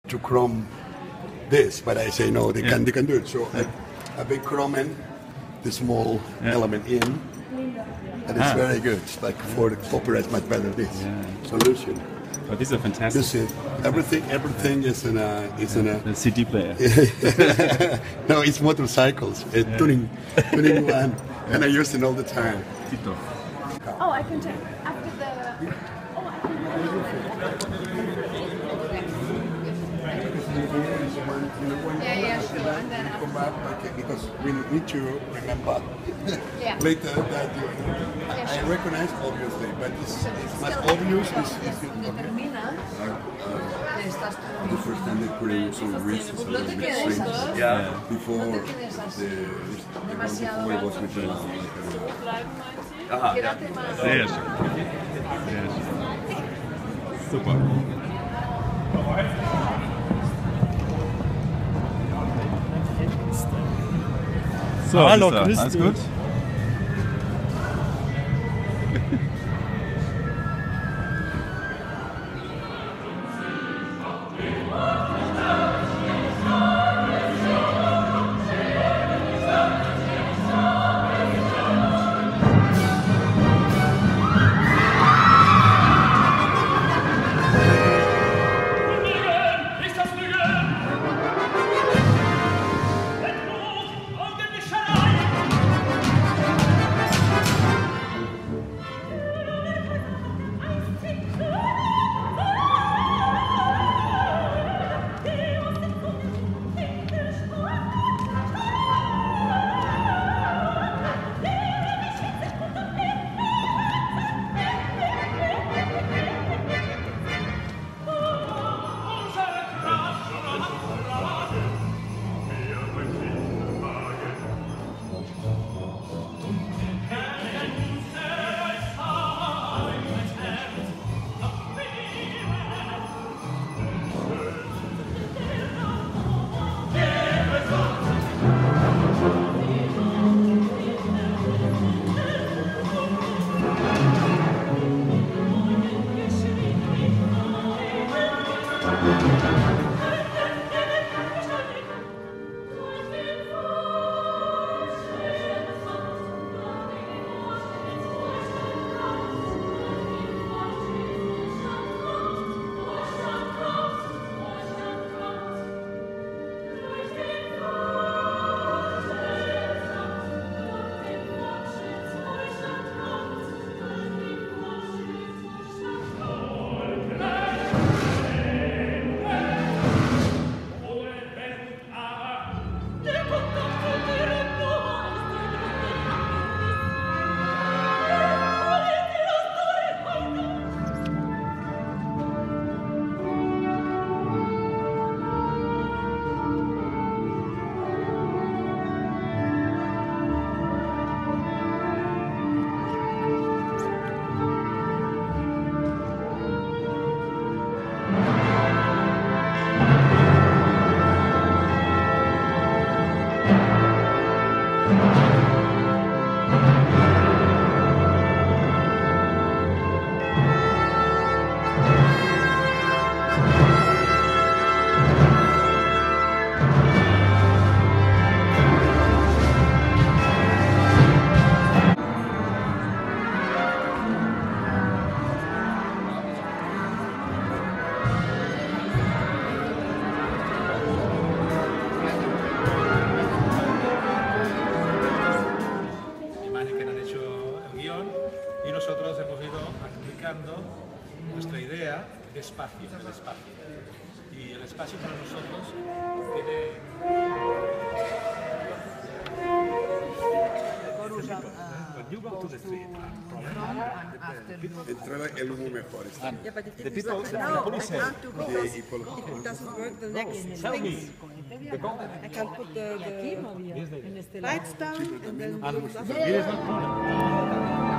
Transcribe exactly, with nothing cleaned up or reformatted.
to chrome this, but I say no, they yeah. can they can do it. So yeah. a, a big chroming the small yeah. element in, and it's ah. very good. It's like for the copper, it's much better this yeah. solution. But these are fantastic. This is everything. Everything is in a is in a the C D player. No, it's motorcycles. It's yeah. tuning, tuning one, yeah. and I use it all the time. Tito. Oh, I can check after the. Oh, I can. Yeah, yeah, sure. And then come back, okay, because we need to remember yeah. later that you, yeah, I sure. recognize obviously, but it's, it's much obvious. Is, is okay. The first time they put in some wrists, a little bit strings. Yeah. Before the, the one before was with the like a, Aha, ja. Sehr schön. Sehr schön. Super. So, hallo, Lisa, grüß alles dich. gut? nuestra idea de espacio, el espacio. Y el espacio para nosotros tiene... When you go to the street, entraba el humo mejor. Yeah, but the people, the no, police I can't do because if it doesn't work, the next tell me. I can put the, the lights down and then... It is not